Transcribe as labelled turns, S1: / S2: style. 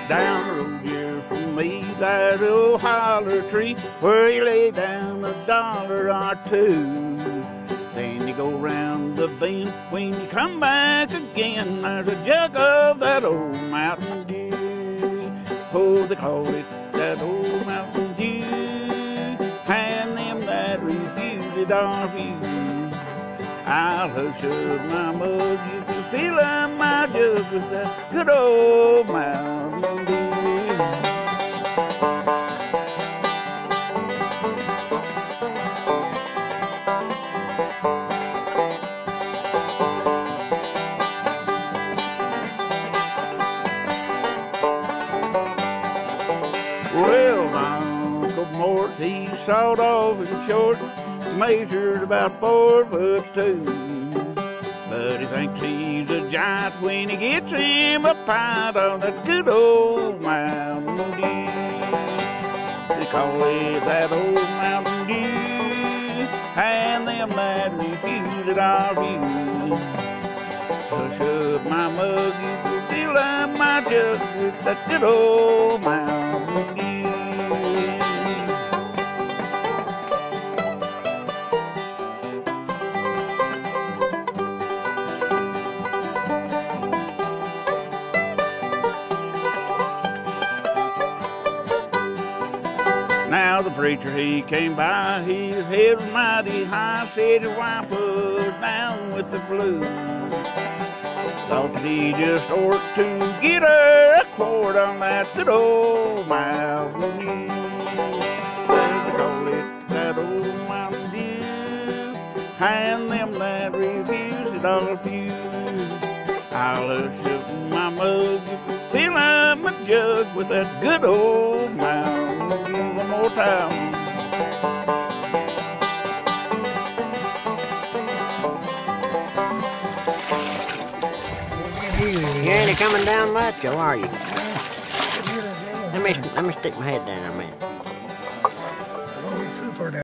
S1: Down the road here from me, that old holler tree where you lay down $1 or two. Then you go round the bend. When you come back again, there's a jug of that old Mountain Dew. Oh, they call it that old Mountain Dew. And them that refuse it are few. I'll hush up my mug if you feel my jug with that good old Mountain Dew. Well, my Uncle Mort, he sawed off and short, measured about 4'2". But he thinks he's a giant when he gets him a pint on that good old Mountain Dew. They call it that old Mountain Dew, and them that refuse it are few. Hush up my mug if you fill up my jug with that good old Mountain Dew. Now the preacher, he came by, his head was mighty high, said his wife was down with the flu. Thought that he just ought to get her a quart on that good old Mountain Dew. They call it that old Mountain Dew, and them that refuse it are few. I'll hush up my mug if you fill up my jug with that good old Mountain Dew. One more time.
S2: You ain't coming down much, or are you? Let me stick my head down a minute.